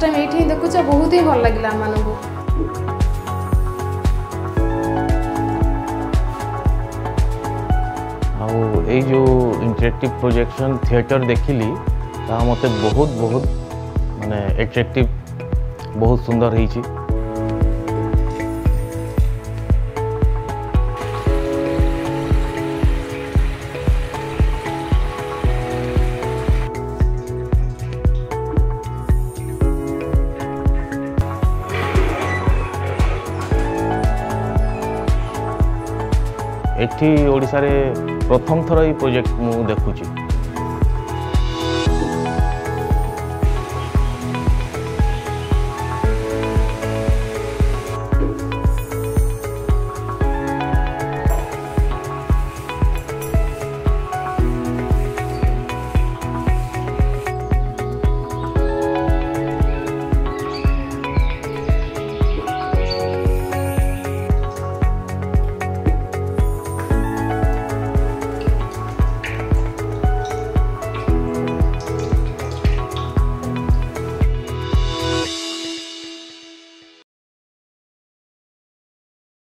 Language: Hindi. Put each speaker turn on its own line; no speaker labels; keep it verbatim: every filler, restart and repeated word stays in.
टाइम ये देखुच बहुत ही भल लगे आम मानू।
ये जो इंटरेक्टिव प्रोजेक्शन थिएटर देखिली ता मते बहुत बहुत माने एट्रैक्टिव बहुत सुंदर होईची। एठी ओडिसा रे प्रथम थर ये प्रोजेक्ट मु देखुची।